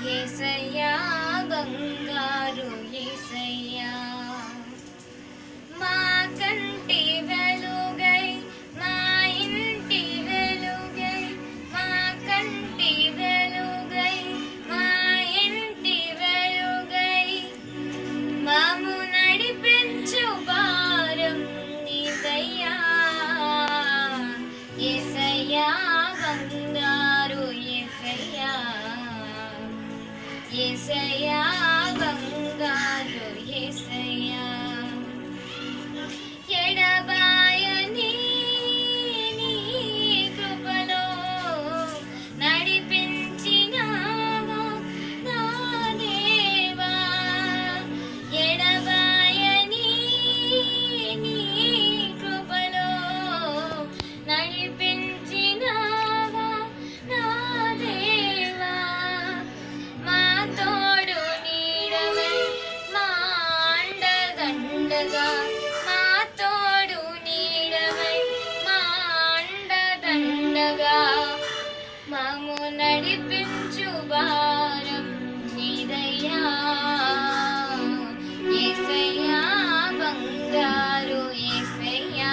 యేసయ్యా బంగారు యేసయ్యా మా కంటి వెలుగై మా ఇంటి వెలుగై మా కంటి వెలుగై మా ఇంటి వెలుగై మాము నడిపించు భారం నీదయ్యా యేసయ్యా బంగారు యేసయ్యా యేసయ్యా బంగారు యేసయ్యా ఎడబాయని నీ కృపలో నడిపించినావు నా దేవా ఎడబాయని నీ కృపలో నడిపించినావు నా దేవా మా తోడు నీడవై మా అండదండగా మా తోడు నీడవై మా అండదండగా మాము నడిపించు భారం నీదయ్యా యేసయ్యా బంగారు యేసయ్యా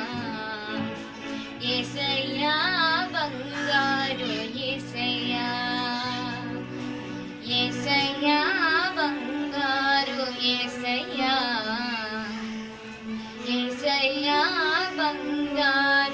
యేసయ్యా బంగారు యేసయ్యా యేసయ్యా బంగారు యేసయ్యా యేసయ్యా బంగారు